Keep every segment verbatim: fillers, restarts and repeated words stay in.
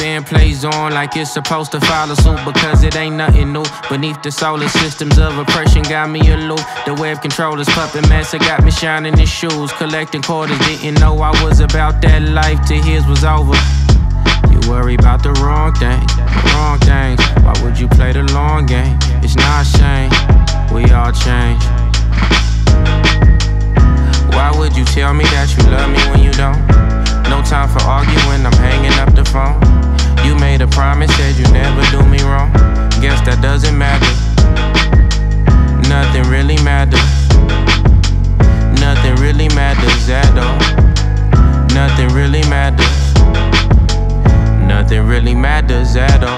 band plays on like it's supposed to follow suit, because it ain't nothing new. Beneath the solar systems of oppression got me aloof. The web controllers, puppet master got me shining in shoes. Collecting quarters, didn't know I was about that life till his was over. You worry about the wrong things, the wrong things. Why would you play the long game? It's not a shame, we all change. Why would you tell me that you love me when you don't? No time for arguing, I'm hanging up the phone. You made a promise, said you never do me wrong. Guess that doesn't matter. Nothing really matters. Nothing really matters at all. Nothing really matters. Nothing really matters at all.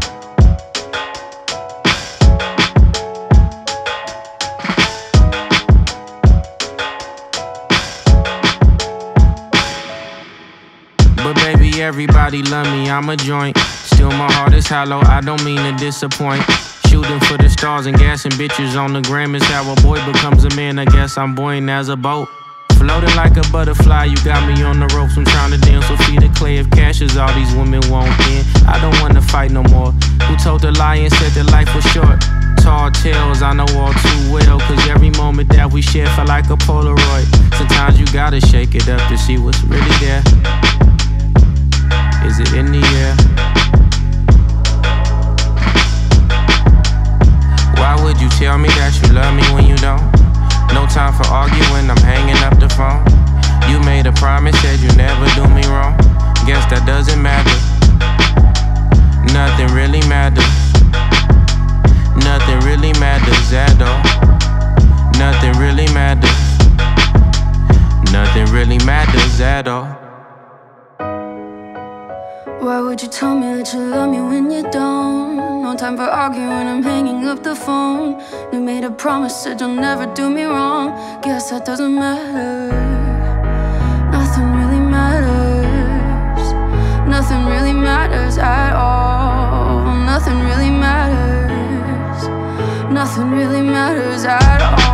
But baby, everybody love me, I'm a joint. Still my heart is hollow, I don't mean to disappoint. Shooting for the stars and gassing bitches on the gram is how a boy becomes a man. I guess I'm buoyant as a boat, floating like a butterfly. You got me on the ropes, I'm trying to dance, so feed the clay. If cash is all these women want, then I don't wanna fight no more. Who told the lie and said that life was short? Tall tales, I know all too well, cause every moment that we share felt like a Polaroid. Sometimes you gotta shake it up to see what's really there. Is it in the air? Why would you tell me that you love me when you don't? No time for arguing, I'm hanging up the phone. You made a promise, said you never do me wrong. Guess that doesn't matter. Nothing really matters. Nothing really matters at all. Nothing really matters. Nothing really matters at all. Why would you tell me that you love me when you don't? No time for arguing, I'm hanging up the phone. You made a promise, said you'll never do me wrong. Guess that doesn't matter. Nothing really matters. Nothing really matters at all. Nothing really matters. Nothing really matters at all.